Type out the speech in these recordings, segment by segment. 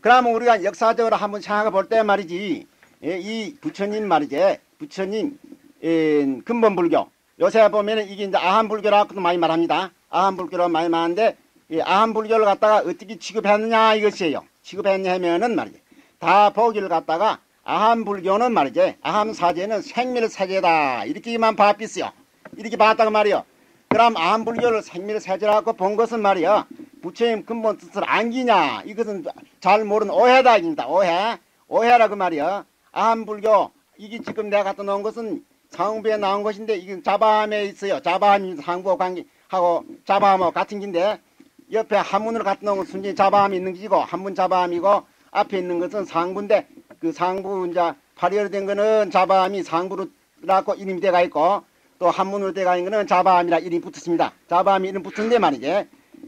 그러면 우리가 역사적으로 한번 생각해 볼 때 말이지, 이 부처님 말이지, 부처님, 근본불교. 요새 보면은 이게 이제 아한불교라고도 많이 말합니다. 아한불교로 많이 말하는데, 이 아한불교를 갖다가 어떻게 취급했느냐 이것이에요. 취급했냐 하면은 말이지, 다 보기를 갖다가 아한불교는 말이지, 아함사제는 생밀사제다. 이렇게만 봤겠어요. 이렇게 봤다고 말이요. 그럼 아한불교를 생밀사제라고 본 것은 말이요, 부처님 근본 뜻을 안기냐, 이것은 잘 모르는 오해다 입니다. 오해라고 말이요. 아한불교, 이게 지금 내가 갖다 놓은 것은 상부에 나온 것인데, 이게 자바함에 있어요. 자바함이 상부 관계하고 자바함하고 같은 긴데, 옆에 한문으로 갖다 놓은 것은 순전히 자바함이 있는 것이고, 한문 자바함이고, 앞에 있는 것은 상부인데, 그 상부 이제 발열이 된 거는 자바함이 상부로라고 이름이 돼가 있고, 또 한문으로 돼가 있는 거는 자바함이라 이름이 붙었습니다. 자바함이 이름 붙은데 말이지,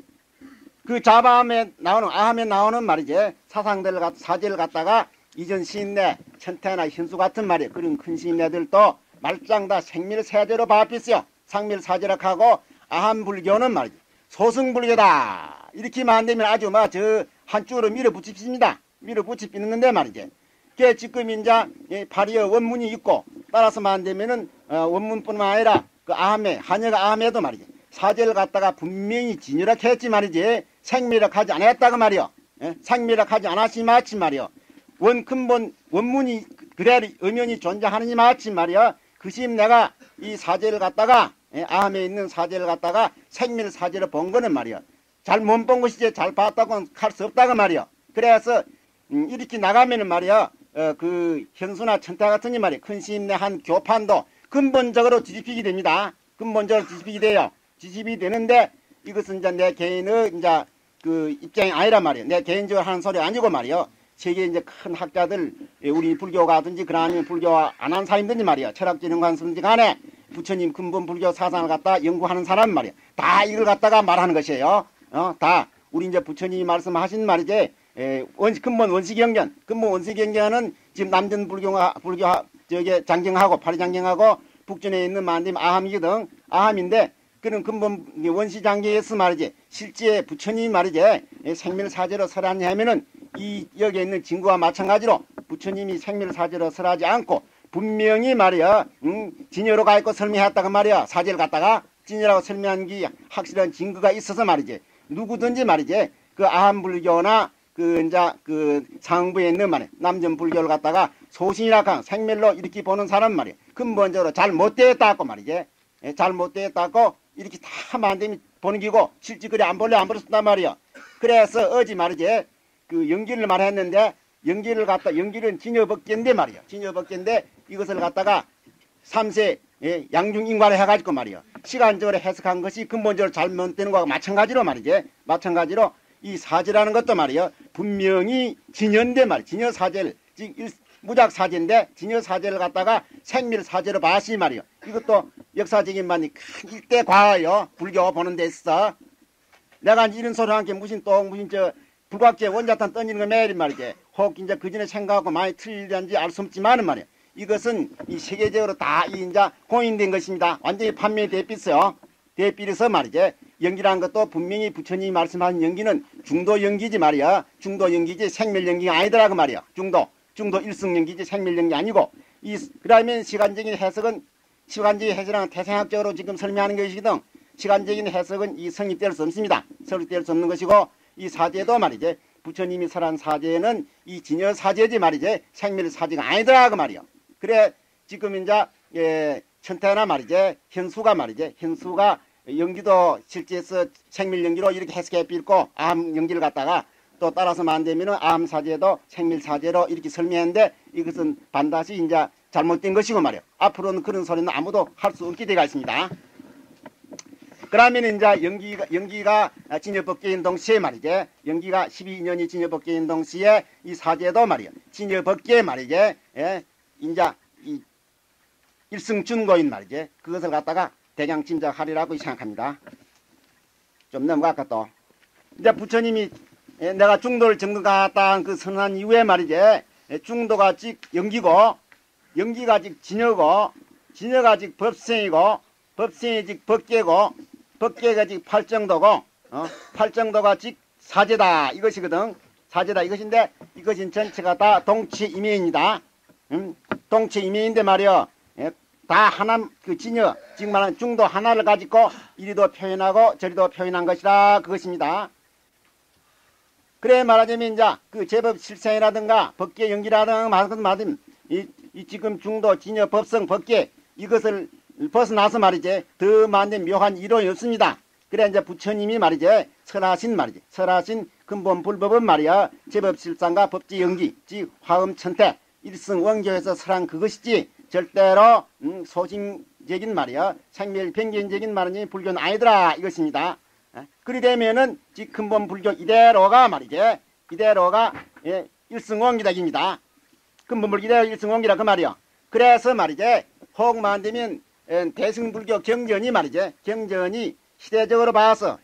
그 자바함에 나오는, 아함에 나오는 말이지, 사상들을 사제를 갖다가 이전 시인네, 천태나 현수 같은 말이에요. 그런 큰 시인네들도 말짱 다 생밀사제로 봐pis어요. 상밀사제라고 하고, 아함불교는 말이지, 소승불교다. 이렇게만 안 되면 아주 저 한쪽으로 밀어붙입니다. 밀어붙이는데 말이지. 그게 지금 이제 발이어 원문이 있고, 따라서만 안 되면은 원문뿐만 아니라 그 아함에, 한여가 아함에도 말이지, 사제를 갖다가 분명히 진열하게 했지 말이지, 생밀하지 않았다고 말이요. 생밀하지 않았지 마치 말이요. 근본 원문이 그대로 의면이 존재하느니 마치 말이요. 그 심 내가 이 사제를 갖다가, 아함에 있는 사제를 갖다가 생밀사제로 본 거는 말이요, 잘 못 본 것이지 잘 봤다고는 할 수 없다고 말이요. 그래서 이렇게 나가면은 말이요, 그 현수나 천태 같은 이 말이요, 큰 스님네 한 교판도 근본적으로 뒤집히게 됩니다. 근본적으로 뒤집히게 돼요. 뒤집이 되는데, 이것은 이제 내 개인의 이제 그 입장이 아니란 말이에요. 내 개인적으로 하는 소리 아니고 말이요. 세계 이제 큰 학자들, 우리 불교가든지 그러나 불교 안 한 사람든지 말이요, 철학적 관습든지 간에 부처님 근본 불교 사상을 갖다 연구하는 사람 말이요, 다 이걸 갖다가 말하는 것이에요. 다 우리 이제 부처님이 말씀하신 말이지, 근본 원시경전, 근본 원시경전은 지금 남전 불교 저기 장경하고 파리장경하고 북전에 있는 만림 아함이거든. 아함인데, 그런 근본 원시장경에서 말이지, 실제 부처님이 말이지, 생밀사제로 설하냐 하면은 이 여기에 있는 증거와 마찬가지로 부처님이 생밀사제로 설하지 않고 분명히 말이야, 진여로 가 있고 설명했다가 말이야, 사제를 갖다가 진여라고 설명한 게 확실한 증거가 있어서 말이지, 누구든지 말이지, 그 아함불교나 그 이제 그 상부에 있는 말이야, 남전불교를 갖다가 소신이라고 하는 생밀로 이렇게 보는 사람 말이야, 근본적으로 잘 못되었다고 말이지, 잘 못되었다고 이렇게 다 만들면 보는 기고, 실제 그래 안 볼래 안 버렸단 말이야. 그래서 어제 말이지, 그 연기를 말했는데, 연기는 진여법계인데 말이야. 진여법계인데 이것을 갖다가 3세 양중인과를 해가지고 말이야, 시간적으로 해석한 것이 근본적으로 잘못되는 거하고 마찬가지로 말이지, 마찬가지로 이 사제라는 것도 말이야, 분명히 진여인데 말이야, 진여사제를, 무작사제인데 진여사제를 갖다가 생밀사제로 봐시 말이야. 이것도 역사적인 많이 큰 일대 과요. 불교 보는 데 있어. 내가 이런 소리 한 게 무슨 불각제 원자탄 던지는 거 매일 말이지, 혹 이제 그 전에 생각하고 많이 틀리는지 알 수 없지만은 말이야, 이것은 이 세계적으로 다 이제 공인된 것입니다. 완전히 판명이 대비있어요. 대비해서 말이지, 연기라는 것도 분명히 부처님이 말씀하신 연기는 중도 연기지 말이야. 중도 연기지 생멸 연기가 아니더라고 말이야. 중도 일승 연기지 생멸 연기 아니고, 그러면 시간적인 해석은 태생학적으로 지금 설명하는 것이거든. 시간적인 해석은 이 성립될 수 없습니다. 성립될 수 없는 것이고, 이 사제도 말이지, 부처님이 설한 사제는 이 진여사제지 말이지, 생밀사제가 아니더라고 말이요. 그래 지금 이제 천태나 말이지, 현수가 말이지, 현수가 연기도 실제에서 생밀연기로 이렇게 해석해 빌고 아함 연기를 갖다가 또 따라서만 안 되면은 아함사제도 생밀사제로 이렇게 설명했는데, 이것은 반드시 이제 잘못된 것이고 말이요. 앞으로는 그런 소리는 아무도 할 수 없게 되어 있습니다. 그러면 이제 연기가 진여법계인 동시에 말이지, 연기가 12년이 진여법계인 동시에 이 사제도 말이야, 진여법계 말이지, 이제 이 일승준고인 말이지, 그것을 갖다가 대강 짐작하리라고 생각합니다. 좀 넘어갈까 또. 이제 부처님이 내가 중도를 정득하다 그 선언한 이후에 말이지, 중도가 즉 연기고, 연기가 즉 진여고, 진여가 즉 법생이고, 법생이 즉 법계고, 법계가 즉 팔정도고, 팔정도가 즉 사제다 이것이거든. 사제다 이것인데 이것은 전체가 다 동치이매입니다. 동치이매인데 말이요. 예, 다 하나 그 진여 지금 말하는 중도 하나를 가지고 이리도 표현하고 저리도 표현한 것이다 그것입니다. 그래 말하자면 이제 그 제법 실생이라든가 법계 연기라든가 말하든 이 지금 중도 진여 법성 법계 이것을 벗어나서 말이지 더 많은 묘한 이론이 없습니다. 그래 이제 부처님이 말이지 설하신 말이지 설하신 근본 불법은 말이야 제법 실상과 법지 연기 即화음 천태 일승 원교에서 설한 그것이지 절대로 소징적인 말이야 생멸 변경적인 말은 불교는 아니더라 이것입니다. 그리 되면은 즉 근본 불교 이대로가 말이지 이대로가 예, 일승원기다입니다. 근본 불교 이대로 일승원기라 그 말이요. 그래서 말이지 혹 만되면 대승불교 경전이 말이지 경전이 시대적으로 봐서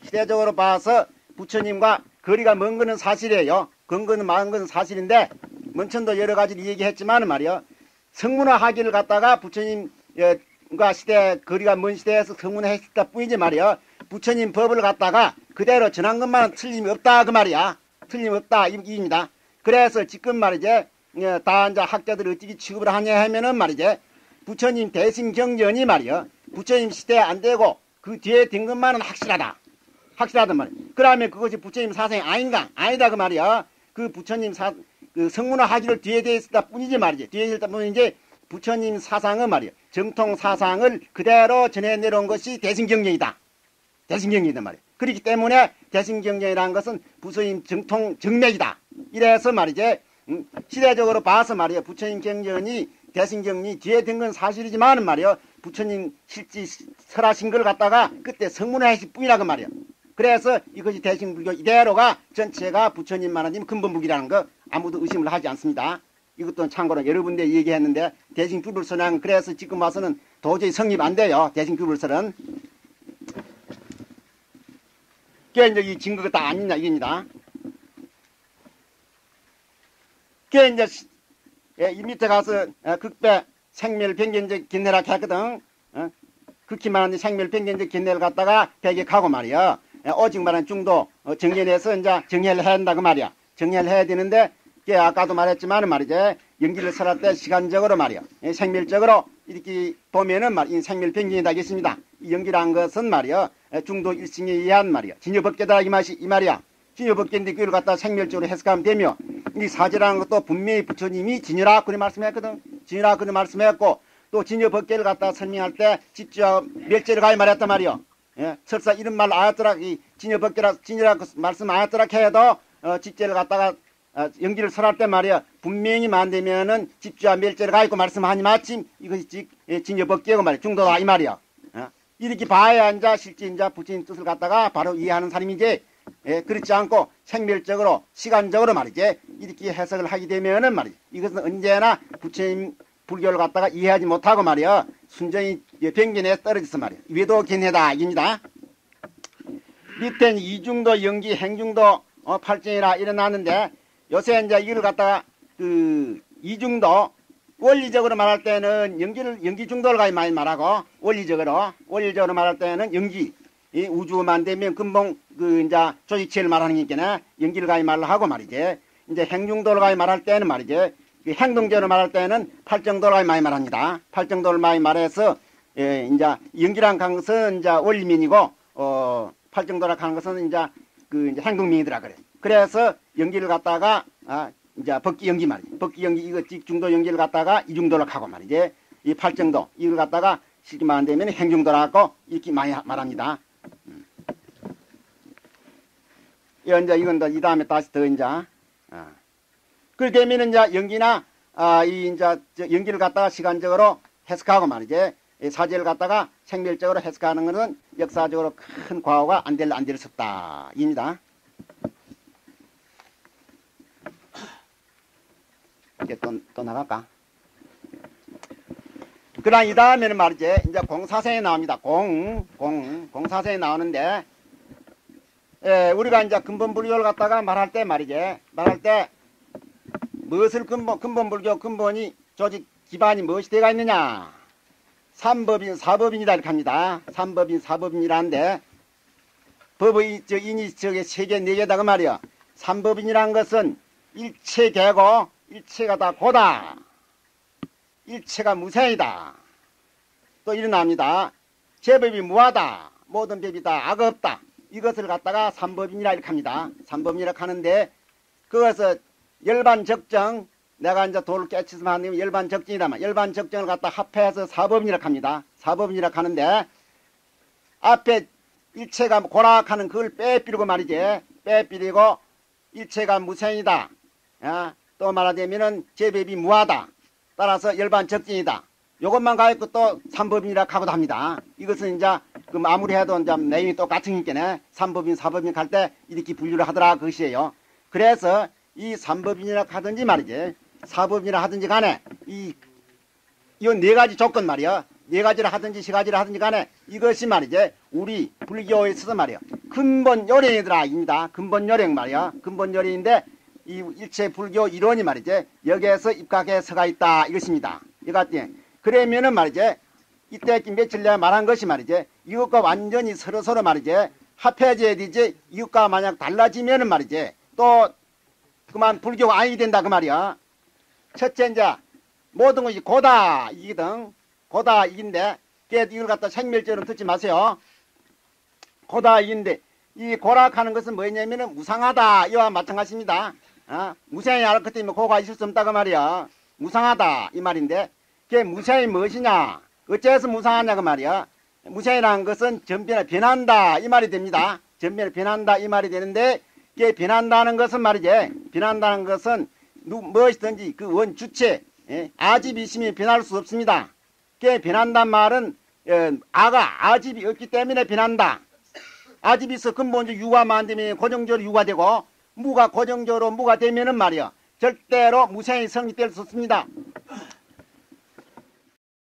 부처님과 거리가 먼 거는 사실이에요. 근거는 많은 것은 사실인데 먼천도 여러 가지를 얘기했지만 말이요. 성문화하기를 갖다가 부처님과 시대 거리가 먼 시대에서 성문화했을 뿐이지 말이요. 부처님 법을 갖다가 그대로 전한 것만 틀림이 없다 그 말이야. 틀림없다 이입니다. 그래서 지금 말이지 다 이제 학자들이 어떻게 취급을 하냐 하면은 말이지 부처님 대승경전이 말이요. 부처님 시대에 안 되고 그 뒤에 된 것만은 확실하단 말이야. 그러면 그것이 부처님 사상이 아닌가? 아니다 그 말이야. 그 부처님 그 성문화하기를 뒤에 돼 있었다 뿐이지 말이지. 뒤에 있었다 뿐이지 부처님 사상은 말이야. 정통 사상을 그대로 전해 내려온 것이 대승경전이다. 대승경전이단 말이야. 그렇기 때문에 대승경전이라는 것은 부처님 정통 정맥이다. 이래서 말이지 시대적으로 봐서 말이야. 부처님 경전이 대승경이 뒤에 된 건 사실이지만 말이야. 부처님 실제 설하신 걸 갖다가 그때 성문화했을 뿐이라고 말이야. 그래서 이것이 대승불교 이대로가 전체가 부처님만 하님 근본불교라는 거 아무도 의심을 하지 않습니다. 이것도 참고로 여러 군데 얘기했는데 대승불불설은 그래서 지금 와서는 도저히 성립 안 돼요. 대승불불설은. 그게 이제 이 증거가 다 아니냐 이겁니다. 그게 이제 이 밑에 가서 극배 생멸변경적 견해라 했거든. 극히 말하는 생멸변경적 견해를 갖다가 배격하고 말이야. 오직 말하는 중도 정견에서 이제 정해를 해야 한다고 말이야. 정해를 해야 되는데 그게 아까도 말했지만 말이지 연기를 설할 때 시간적으로 말이야. 생멸적으로 이렇게 보면은 이 생멸변경이 되겠습니다. 이 연기란 것은 말이야. 중도 일승에 의한 말이야. 진여법계다 이 말이야. 진여법계인데 그걸 갖다 생멸적으로 해석하면 되며 이 사제라는 것도 분명히 부처님이 진여라 그리 말씀했거든. 진여라 그리 말씀했고 또 진여법계를 갖다 설명할 때 직접 멸제를 가히 말했단 말이야. 예, 설사 이런 말 아였더라 이 진여법계라 진여라 그 말씀 아였더라 해도 직제를 갖다가 연기를 설할 때 말이야 분명히 만되면은 집주와 멸제를 가있고 말씀하니 마침 이것이 진여법계고 말이야 중도다 이 말이야. 이렇게 봐야 이제 실제 이제 부처님 뜻을 갖다가 바로 이해하는 사람이지. 그렇지 않고 생멸적으로 시간적으로 말이지 이렇게 해석을 하게 되면은 말이지 이것은 언제나 부처님 불교를 갖다가 이해하지 못하고 말이야 순전히 변견에 떨어져서 말이야 외도 견해다 입니다. 밑에는 이중도 연기 행중도 팔정이라 일어나는데 요새 이제 이걸 갖다가 그 이중도 원리적으로 말할 때는 연기 중도를 가히 많이 말하고 원리적으로 말할 때는 연기 이 우주만 되면 근본 그 이제 조직체를 말하는 게니까 연기를 가히 말을 하고 말이지 이제 행중도를 가히 말할 때는 말이지 행동적으로 말할 때는 팔정도를 가히 많이 말합니다. 팔정도를 많이 말해서 이제 연기란 것은 이제 원리민이고 팔정도라 하는 것은 이제 그 이제 행동민이더라 그래. 그래서 연기를 갖다가 이제 법기 연기 말이지. 법기 연기 이거 중도 연기를 갖다가 이중도를 하고 말이지. 이 팔정도 이걸 갖다가 쉽게 말하면 행중도라고 이렇게 많이 말합니다. 이제 이건 이 다음에 다시 더 이제 그렇게 되면 이제 연기나 이 이제 연기를 갖다가 시간적으로 해석하고 말이지 사제를 갖다가 생멸적으로 해석하는 것은 역사적으로 큰 과오가 안 될 수 없다 입니다. 이제 또 나갈까? 그다음 이 다음에는 말이지 이제 공사생에 나옵니다. 공사생에 나오는데 우리가 이제 근본불교를 갖다가 말할 때 말이지 말할 때 무엇을 근본불교 근본이 조직 기반이 무엇이 되어 있느냐? 삼법인 사법인이다 이렇게 합니다. 삼법인 사법인이라는데 법의 인이 세계 4개 4개다 그 말이야. 삼법인이란 것은 일체계고 일체가 다 고다. 일체가 무생이다. 또 일어납니다. 제법이 무하다. 모든 법이 다 악 없다. 이것을 갖다가 삼법인이라 이렇게 합니다. 삼법인이라 하는데 그것을 열반적정 내가 이제 돌을 깨치서 만들면 열반적정이라면 열반적정을 갖다 합해서 사법인이라 합니다. 사법인이라 하는데 앞에 일체가 고락하는 그걸 빼삐리고 말이지. 빼삐리고 일체가 무생이다. 또 말하자면은 제법이 무하다. 따라서 열반적정이다. 요것만 가지고 또 삼법인이라 하고도 합니다. 이것은 이제 그 아무리 해도 이제 내용이 똑같으니까 삼법인 사법인 갈 때 이렇게 분류를 하더라 그것이에요. 그래서 이 삼법인이라 하든지 말이지 사법인이라 하든지 간에 이 네 가지 조건 말이야. 네 가지를 하든지 세 가지를 하든지 간에 이것이 말이지 우리 불교에 있어서 말이야 근본 요령이더라 입니다. 근본 요령 말이야. 근본 요령인데 이 일체 불교 이론이 말이지 여기에서 입각해 서가 있다 이것입니다. 이것이 그러면은 말이지 이때 며칠 전에 말한 것이 말이지 이것과 완전히 서로 말이지 합해져야 되지. 이것과 만약 달라지면은 말이지 또 그만 불교가 아니게 된다 그 말이야. 첫째 이제 모든 것이 고다 이거든. 고다 이긴데 이걸 갖다 생멸적으로 듣지 마세요. 고다 이긴데 이 고락하는 것은 뭐냐면은 무상하다 이와 마찬가지입니다. 무상이 알았기 때문에 고가 있을 수 없다 그 말이야. 무상하다 이 말인데 그게 무상이 무엇이냐 어째서 무상하냐 그 말이야. 무상이라는 것은 전변에 변한다 이 말이 됩니다. 전변에 변한다 이 말이 되는데 이게 변한다는 것은 말이지 변한다는 것은 무엇이든지 그 원주체 아집이 있으면 변할 수 없습니다. 그게 변한단 말은 아집이 없기 때문에 변한다. 아집이 있어 근본적으로 유가 만들면 고정적으로 유가 되고 무가 고정적으로 무가 되면은 말이야 절대로 무생이 성립될 수 없습니다.